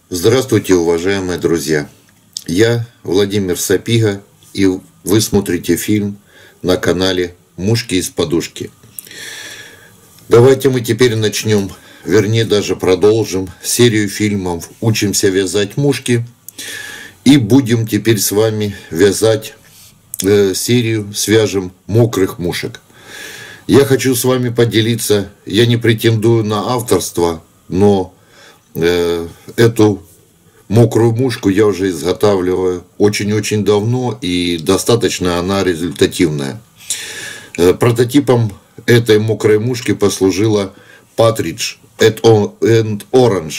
Здравствуйте, уважаемые друзья! Я Владимир Сапига, и вы смотрите фильм на канале «Мушки из подушки». Давайте мы теперь начнем, вернее даже продолжим серию фильмов «Учимся вязать мушки». И будем теперь с вами вязать серию «Свяжем мокрых мушек». Я хочу с вами поделиться, я не претендую на авторство, но эту мокрую мушку я уже изготавливаю очень-очень давно, и достаточно она результативная. Прототипом этой мокрой мушки послужила Partridge and Orange.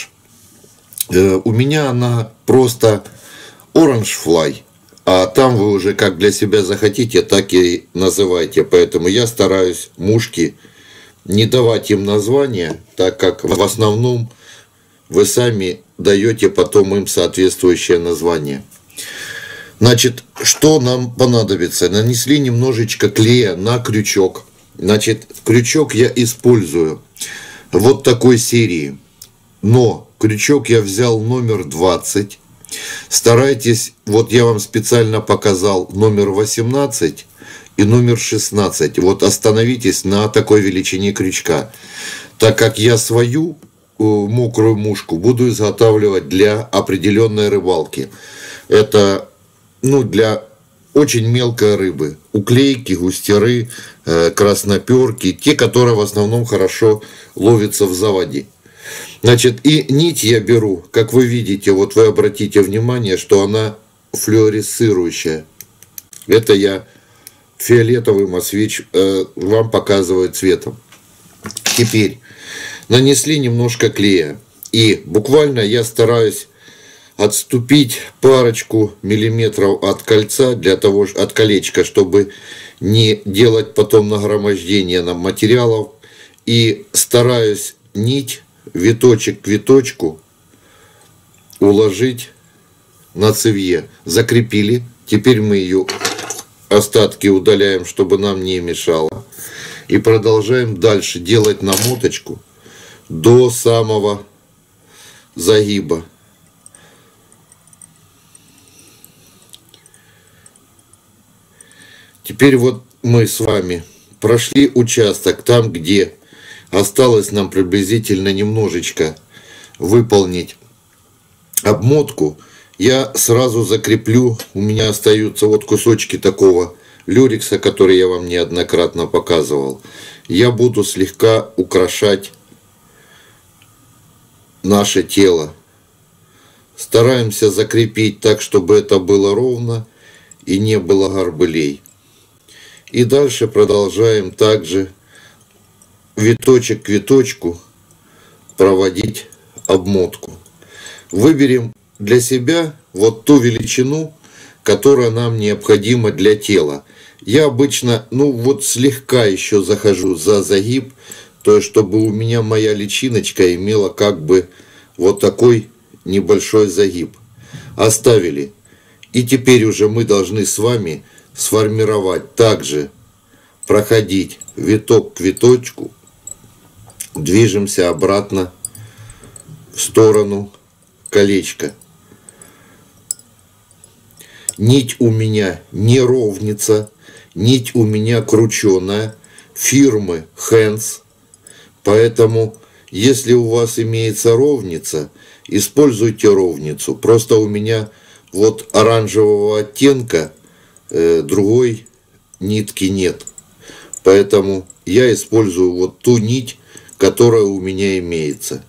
У меня она просто Orange Fly, а там вы уже как для себя захотите, так и называйте. Поэтому я стараюсь мушки не давать им названия, так как в основном вы сами даете потом им соответствующее название. Значит, что нам понадобится? Нанесли немножечко клея на крючок. Значит, крючок я использую вот такой серии. Но крючок я взял номер 20. Старайтесь, вот я вам специально показал номер 18 и номер 16. Вот остановитесь на такой величине крючка. Так как я свою мокрую мушку буду изготавливать для определенной рыбалки. Это для очень мелкой рыбы. Уклейки, густеры, красноперки, те, которые в основном хорошо ловятся в заводе. Значит, и нить я беру, как вы видите, вот вы обратите внимание, что она флуоресцирующая. Это я фиолетовым вам показываю цветом. Теперь нанесли немножко клея, и буквально я стараюсь отступить парочку миллиметров от кольца, от колечка, чтобы не делать потом нагромождение на материалов, и стараюсь нить виточек к виточку уложить на цевье. Закрепили, теперь мы ее остатки удаляем, чтобы нам не мешало, и продолжаем дальше делать намоточку до самого загиба. Теперь вот мы с вами прошли участок там, где осталось нам приблизительно немножечко выполнить обмотку. Я сразу закреплю, у меня остаются вот кусочки такого люрекса, который я вам неоднократно показывал. Я буду слегка украшать наше тело. Стараемся закрепить так, чтобы это было ровно и не было горбылей. И дальше продолжаем также виточек к виточку проводить обмотку. Выберем для себя вот ту величину, которая нам необходима для тела. Я обычно, вот слегка еще захожу за загиб, то есть чтобы у меня моя личиночка имела как бы вот такой небольшой загиб. Оставили. И теперь уже мы должны с вами сформировать также, проходить виток к виточку, движемся обратно в сторону колечка. Нить у меня не ровница, нить у меня крученая, фирмы Hands. Поэтому, если у вас имеется ровница, используйте ровницу. Просто у меня вот оранжевого оттенка, другой нитки нет. Поэтому я использую вот ту нить, которая у меня имеется.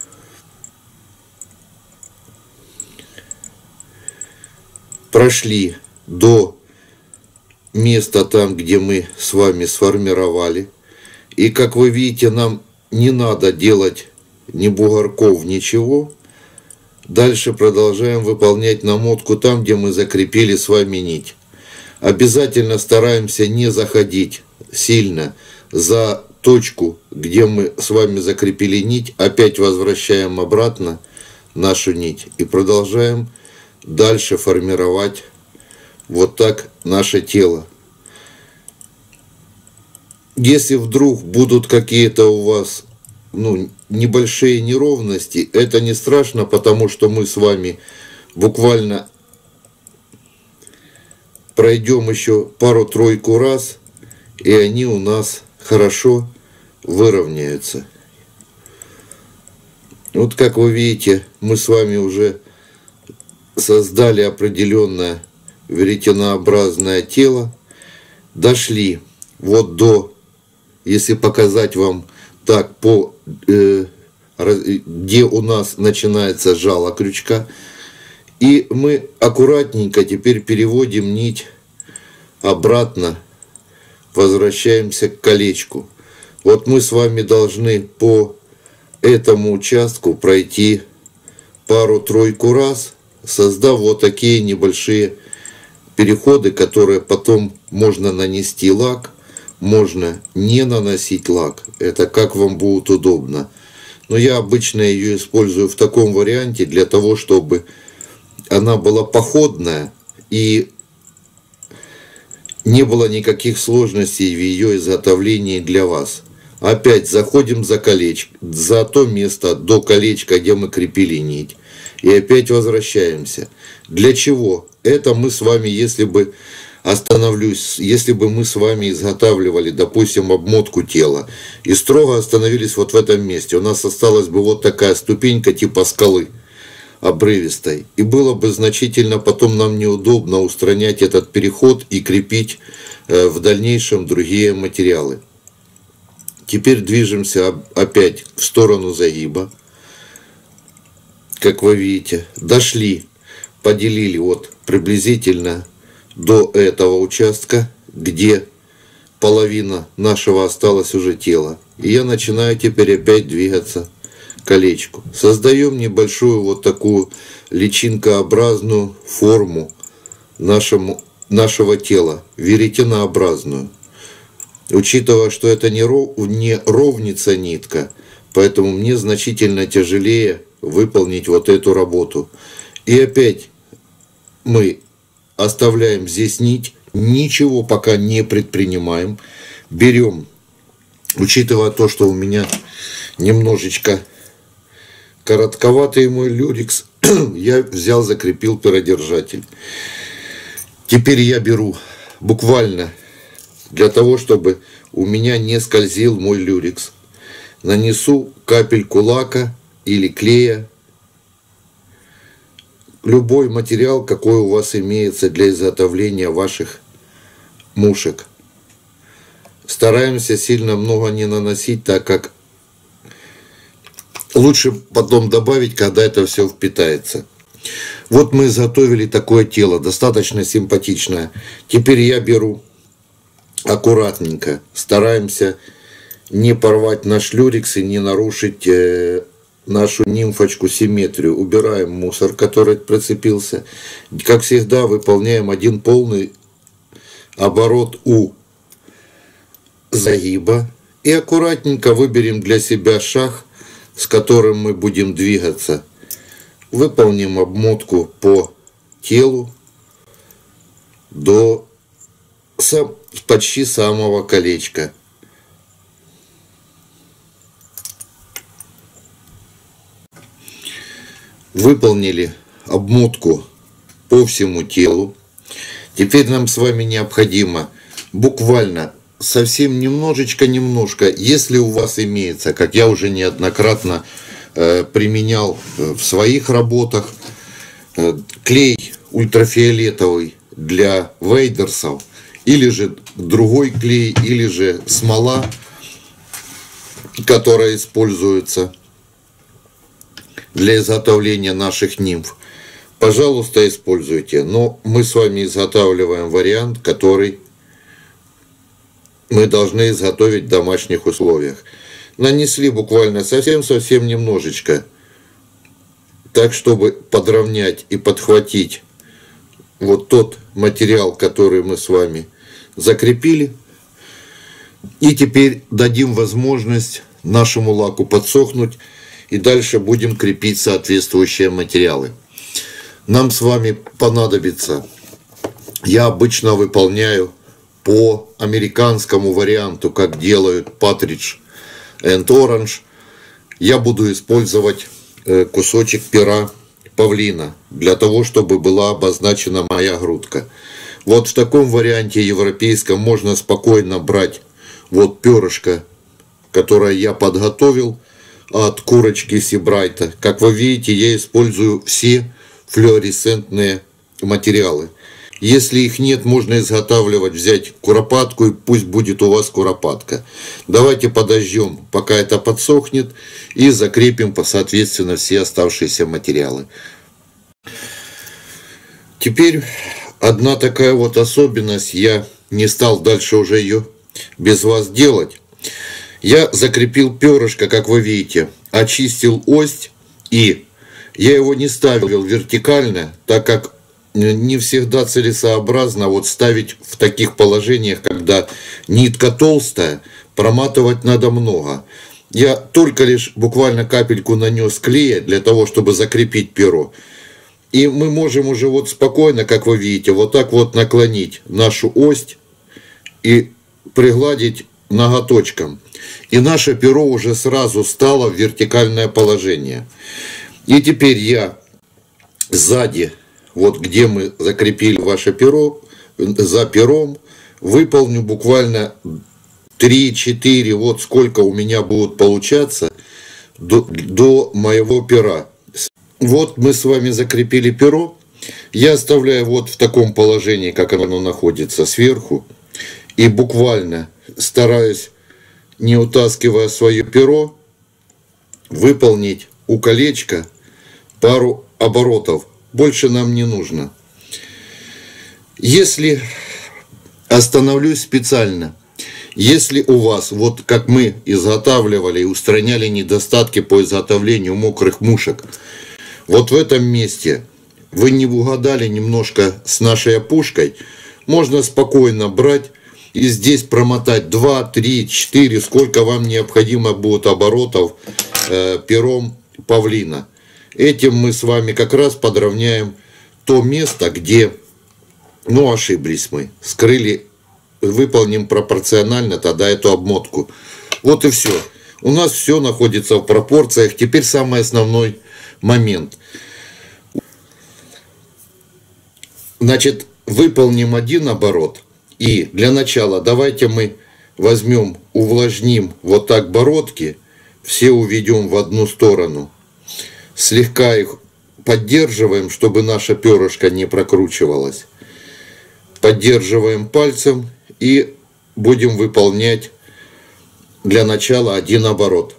Прошли до места там, где мы с вами сформировали. И как вы видите, нам не надо делать ни бугорков, ничего. Дальше продолжаем выполнять намотку там, где мы закрепили с вами нить. Обязательно стараемся не заходить сильно за точку, где мы с вами закрепили нить. Опять возвращаем обратно нашу нить и продолжаем дальше формировать вот так наше тело. Если вдруг будут какие-то у вас небольшие неровности, это не страшно, потому что мы с вами буквально пройдем еще пару-тройку раз, и они у нас хорошо выровняются. Вот как вы видите, мы с вами уже создали определенное веретенообразное тело, дошли вот до, если показать вам так, где у нас начинается жало крючка, и мы аккуратненько теперь переводим нить обратно, возвращаемся к колечку. Вот мы с вами должны по этому участку пройти пару-тройку раз, создав вот такие небольшие переходы, которые потом можно нанести лак, можно не наносить лак. Это как вам будет удобно. Но я обычно ее использую в таком варианте для того, чтобы она была походная и не было никаких сложностей в ее изготовлении для вас. Опять заходим за колечко, за то место до колечка, где мы крепили нить. И опять возвращаемся. Для чего? Это мы с вами, если бы мы с вами изготавливали, допустим, обмотку тела и строго остановились вот в этом месте, у нас осталась бы вот такая ступенька типа скалы обрывистой. И было бы значительно потом нам неудобно устранять этот переход и крепить в дальнейшем другие материалы. Теперь движемся опять в сторону загиба. Как вы видите, дошли, поделили вот приблизительно до этого участка, где половина нашего осталось уже тела. И я начинаю теперь опять двигаться к колечку. Создаем небольшую вот такую личинкообразную форму нашего тела, веретенообразную. Учитывая, что это не ровница нитка, поэтому мне значительно тяжелее выполнить вот эту работу. И опять мы оставляем здесь нить, ничего пока не предпринимаем. Берем, учитывая то, что у меня немножечко коротковатый мой люрикс, я взял, закрепил перодержатель. Теперь я беру буквально для того, чтобы у меня не скользил мой люрикс, нанесу капельку лака или клея, любой материал, какой у вас имеется для изготовления ваших мушек. Стараемся сильно много не наносить, так как лучше потом добавить, когда это все впитается. Вот мы изготовили такое тело, достаточно симпатичное. Теперь я беру аккуратненько, стараемся не порвать наш люрикс и не нарушить нашу нимфочку симметрию. Убираем мусор, который прицепился. Как всегда, выполняем один полный оборот у загиба. И аккуратненько выберем для себя шаг, с которым мы будем двигаться. Выполним обмотку по телу до почти самого колечка. Выполнили обмотку по всему телу. Теперь нам с вами необходимо буквально совсем немножко, если у вас имеется, как я уже неоднократно применял в своих работах, клей ультрафиолетовый для вейдерсов, или же другой клей, или же смола, которая используется для изготовления наших нимф. Пожалуйста, используйте. Но мы с вами изготавливаем вариант, который мы должны изготовить в домашних условиях. Нанесли буквально совсем немножечко, так чтобы подровнять и подхватить вот тот материал, который мы с вами закрепили. И теперь дадим возможность нашему лаку подсохнуть, и дальше будем крепить соответствующие материалы. Нам с вами понадобится, я обычно выполняю по американскому варианту, как делают Partridge and Orange. я буду использовать кусочек пера павлина для того, чтобы была обозначена моя грудка. Вот в таком варианте европейском можно спокойно брать вот перышко, которое я подготовил от курочки Сибрайта. Как вы видите, я использую все флуоресцентные материалы. Если их нет, можно изготавливать, взять куропатку, и пусть будет у вас куропатка. Давайте подождем, пока это подсохнет, и закрепим, соответственно, все оставшиеся материалы. Теперь одна такая вот особенность, я не стал дальше уже ее без вас делать. Я закрепил перышко, как вы видите, очистил ось, и я его не ставил вертикально, так как не всегда целесообразно вот ставить в таких положениях, когда нитка толстая, проматывать надо много. Я только лишь буквально капельку нанес клея для того, чтобы закрепить перо. И мы можем уже вот спокойно, как вы видите, вот так вот наклонить нашу ось и пригладить ноготочком. И наше перо уже сразу стало в вертикальное положение. И теперь я сзади, вот где мы закрепили ваше перо, за пером, выполню буквально 3-4, вот сколько у меня будут получаться до моего пера. Вот мы с вами закрепили перо. Я оставляю вот в таком положении, как оно находится сверху. И буквально стараюсь, не утаскивая свое перо, выполнить у колечка пару оборотов. Больше нам не нужно. Если остановлюсь специально, если у вас, вот как мы изготавливали и устраняли недостатки по изготовлению мокрых мушек, вот в этом месте вы не угадали немножко с нашей опушкой, можно спокойно брать и здесь промотать 2, 3, 4, сколько вам необходимо будет оборотов пером павлина. Этим мы с вами как раз подровняем то место, где, ошиблись мы, скрыли, выполним пропорционально тогда эту обмотку. Вот и все. У нас все находится в пропорциях. Теперь самый основной момент. Значит, выполним один оборот. И для начала давайте мы возьмем, увлажним вот так бородки, все уведем в одну сторону. Слегка их поддерживаем, чтобы наше перышко не прокручивалось. Поддерживаем пальцем и будем выполнять для начала один оборот.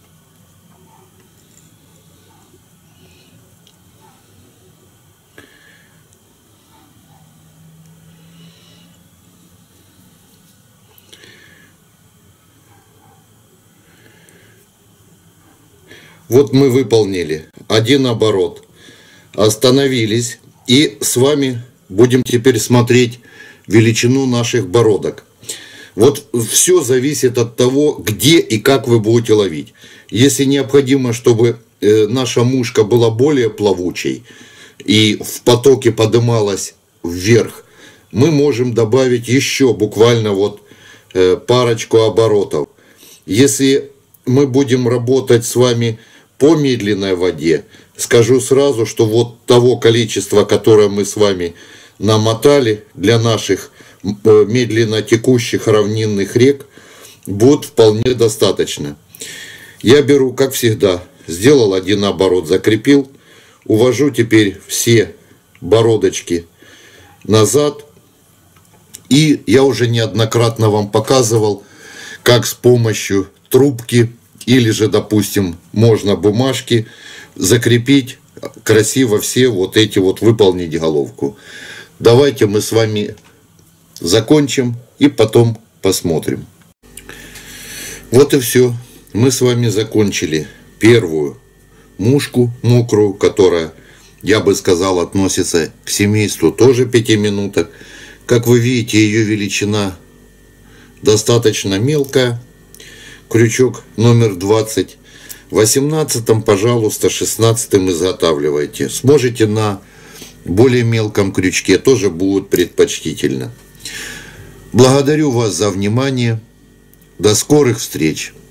Вот мы выполнили один оборот, остановились, и с вами будем теперь смотреть величину наших бородок. Вот все зависит от того, где и как вы будете ловить. Если необходимо, чтобы наша мушка была более плавучей и в потоке подымалась вверх, мы можем добавить еще буквально вот парочку оборотов. Если мы будем работать с вами по медленной воде, скажу сразу, что вот того количества, которое мы с вами намотали для наших медленно текущих равнинных рек, будет вполне достаточно. Я беру, как всегда, сделал один оборот, закрепил, увожу теперь все бородочки назад. И я уже неоднократно вам показывал, как с помощью трубки или же, допустим, можно бумажки закрепить красиво все вот эти вот, выполнить головку. Давайте мы с вами закончим и потом посмотрим. Вот и все. Мы с вами закончили первую мушку мокрую, которая, я бы сказал, относится к семейству тоже 5 минуток. Как вы видите, ее величина достаточно мелкая. Крючок номер 20. 18-м, пожалуйста, 16-м изготавливайте. Сможете на более мелком крючке, тоже будет предпочтительно. Благодарю вас за внимание. До скорых встреч!